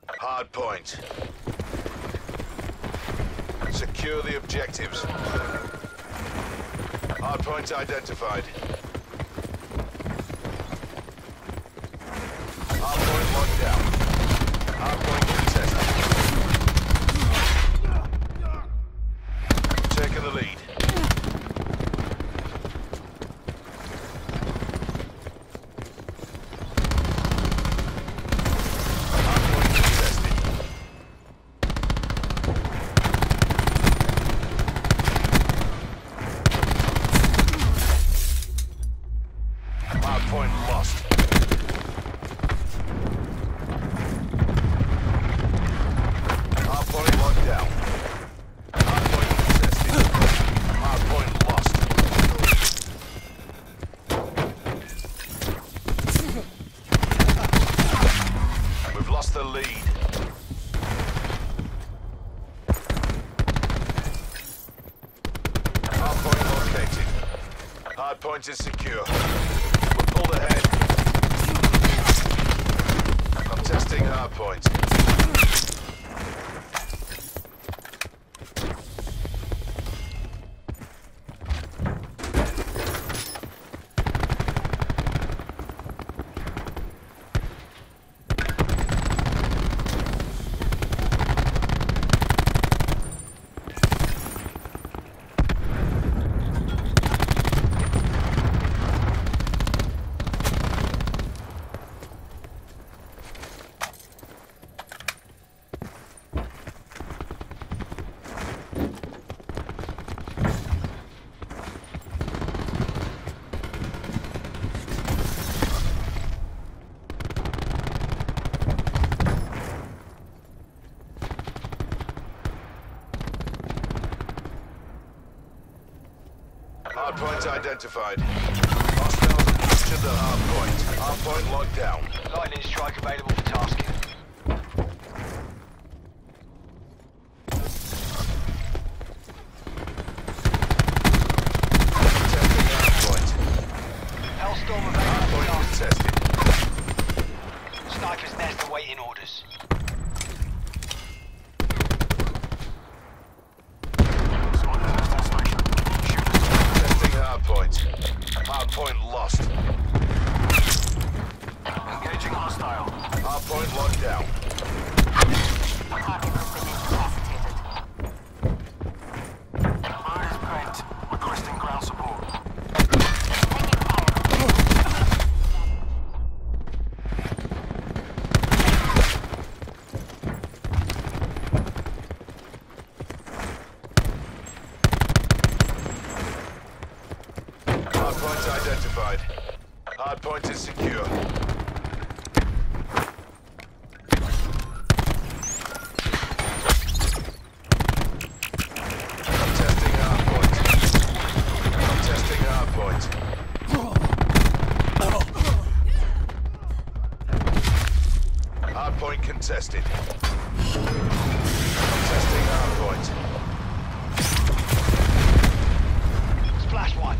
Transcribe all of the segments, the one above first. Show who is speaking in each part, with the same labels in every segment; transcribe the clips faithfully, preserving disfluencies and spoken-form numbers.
Speaker 1: Hard point. Secure the objectives. Hard point identified. Hard point locked down. Hard point contested. Taking the lead. Point lost. Hard point locked down. Hard point contested. Hard point lost. We've lost the lead. Hard point located. Hard point is secure. Pulled ahead. I'm testing hard point. Hard point identified. Hostiles have captured the hard point. Hard point locked down.
Speaker 2: Lightning strike available for tasking.
Speaker 1: Testing hard point.
Speaker 2: Hellstorm
Speaker 1: Hard
Speaker 2: available
Speaker 1: point
Speaker 2: for tasking.
Speaker 1: contested.
Speaker 2: Sniper's nest awaiting orders.
Speaker 1: Hard point. Hard point lost.
Speaker 3: Engaging hostile.
Speaker 1: Hard point locked down.
Speaker 3: Target has been incapacitated. Bird is print. Requesting ground support.
Speaker 1: Hard point identified. Hard point is secure. I'm testing hard point. I'm testing hard point. Hard point contested. I'm testing hard point.
Speaker 2: Splash one.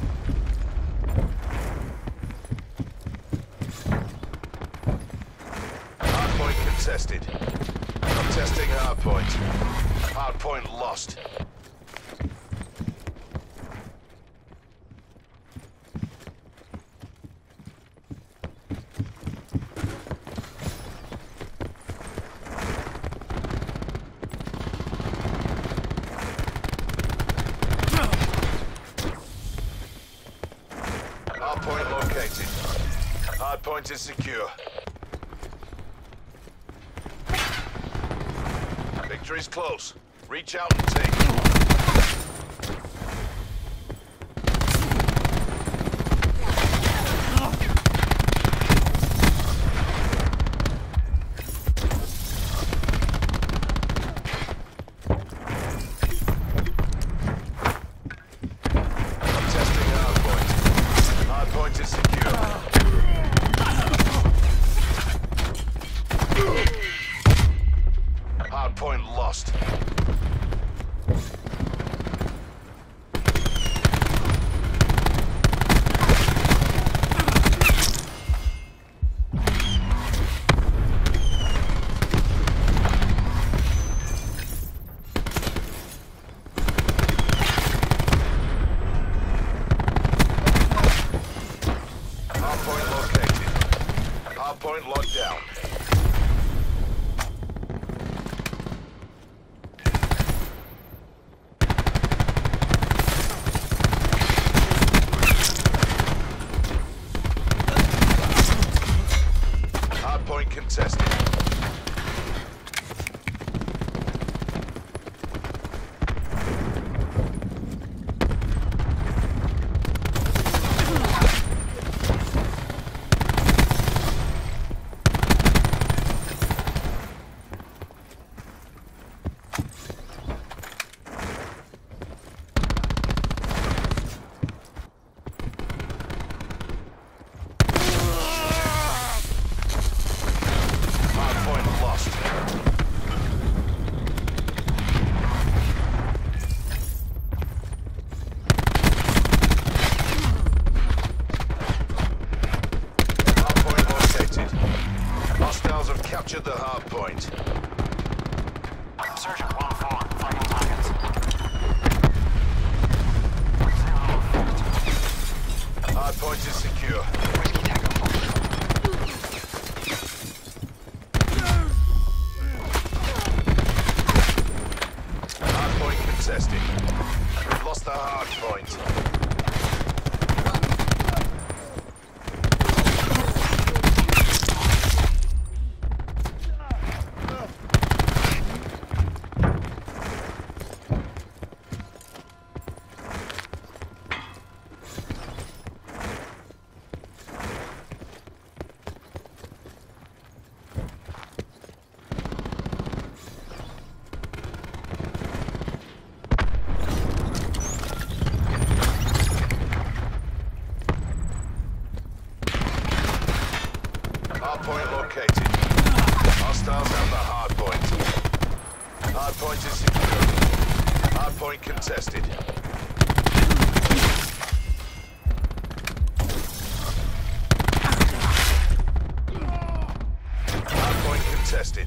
Speaker 1: Hard point contested. I'm testing hard point. Hard point lost. Hard point located. Hard point is secure. Victory's close. Reach out and take it. I'm testing hard point. Hard point is secure. Hard point lost. down. Hardpoint contested. Captured the hard point.
Speaker 3: Insurgent one four, finding targets. Zero.
Speaker 1: Hard point is secure.
Speaker 2: Whiskey Tango Fox.
Speaker 1: Hard point contested. We've lost the hard point. Hardpoint located. Hostiles have the hardpoint. Hardpoint is secure. Hardpoint contested. Hardpoint contested.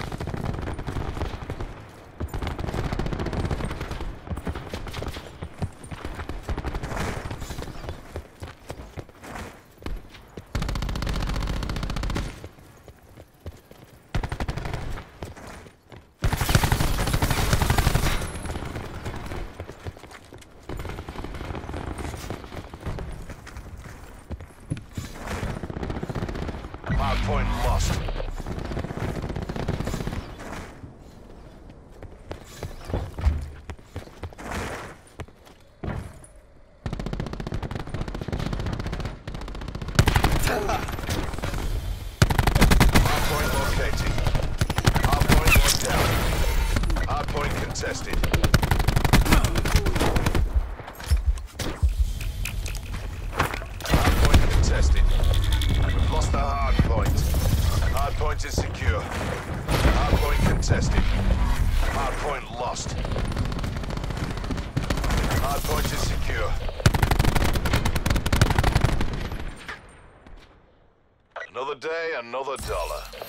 Speaker 1: Hardpoint lost. Hardpoint located. Hardpoint was down. Hardpoint contested. Hardpoint contested. We've lost the hard point. Hard point is secure. Hard point contested. Hard point lost. Hard point is secure. Another day, another dollar.